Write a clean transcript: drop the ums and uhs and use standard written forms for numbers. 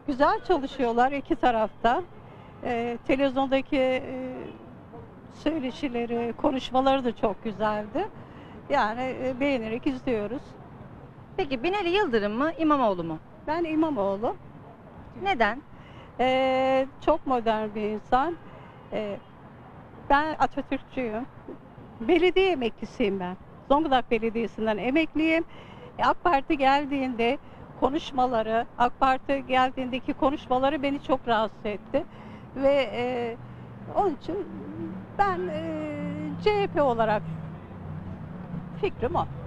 Güzel çalışıyorlar iki tarafta. Televizyondaki söyleşileri, konuşmaları da çok güzeldi. Yani beğenerek izliyoruz. Peki Binali Yıldırım mı, İmamoğlu mu? Ben İmamoğlu. Neden? Çok modern bir insan. Ee, Ben Atatürkçüyüm. Belediye emeklisiyim ben. Zonguldak Belediyesi'nden emekliyim. AK Parti geldiğinde konuşmaları, AK Parti geldiğindeki konuşmaları beni çok rahatsız etti. Ve onun için ben CHP olarak fikrim o.